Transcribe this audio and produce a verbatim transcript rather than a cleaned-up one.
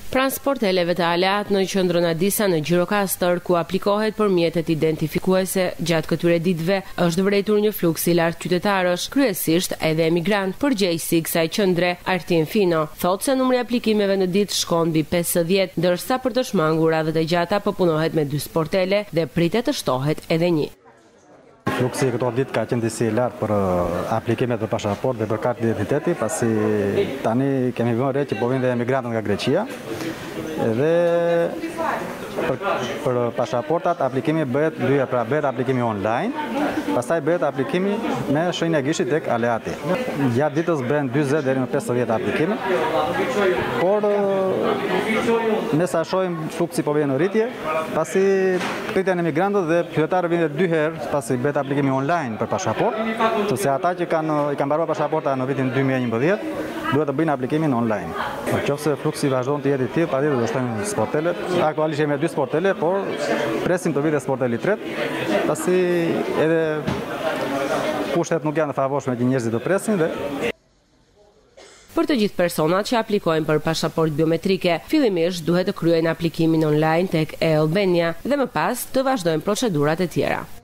Pranë sporteleve të aleat në qendrën Adisa në Gjirokastër, ku aplikohet për mjetet identifikuese gjatë këtyre ditëve, është vërejtur një fluks i lartë qytetarësh, kryesisht edhe emigrant. Përgjegjësi i kësaj qendre, Artin Fino, thotë se numri i aplikimeve në ditë shkon mbi pesëdhjetë, ndërsa për të shmangur radhët e gjata po punohet me dy sportele dhe pritet të shtohet edhe një. Fluksi këto ditë ka qenë disi lartë për aplikimet për pasaport dhe për kartë identiteti, pasi tani kemi vënë re që po vinë dhe emigrantët nga Greqia. Edhe për, për pasaportat aplikimi bëhet dyja, pra bëhet aplikimi online, pastaj bëhet aplikimi me shenjë e gishtit tek aleati. Gjatë ditës bëhen dyzet deri në pesëdhjetë aplikime, por ne sa shohim fluksi po vjen në rritje, pasi pritjen emigrantët dhe qytetarët vinë dy herë, pasi bëhet aplikimi online për pasaport, sepse ata që kanë i kanë mbaruar pasaporta në vitin dy mijë e njëmbëdhjetë duhet të bëjnë aplikimin online. Nëse fluksi vazhdon të jetë i tillë, patjetër do shtojmë sportelet. Aktualisht jemi me dy sportele, por presim të vitë sporteli i tretë, pasi edhe kushtet nuk janë të favorshme që njerëzit të presin dhe Për të gjithë personat që aplikojnë për pasaport biometrike, fillimisht duhet të kryejnë aplikimin online tek e Albania dhe më pas të vazhdojnë procedurat e tjera.